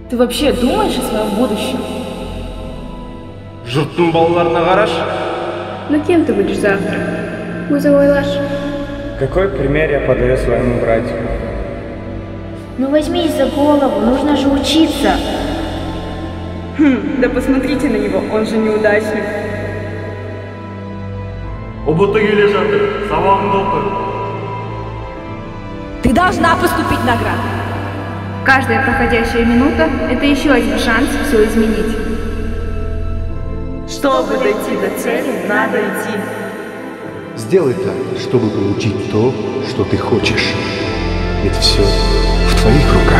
Ты вообще думаешь о своем будущем? Жұрттың балаларына қарашы. Ну кем ты будешь завтра? Өзің ойлашы. Какой пример я подаю своему братику? Ну возьмись за голову, нужно же учиться. Да посмотрите на него, он же неудачник. Ұбыты келе жатыр, сабағыңды оқы. Ты должна поступить на грант. Каждая проходящая минута – это еще один шанс все изменить. Чтобы дойти до цели, надо идти. Сделай так, чтобы получить то, что ты хочешь. Ведь все в твоих руках.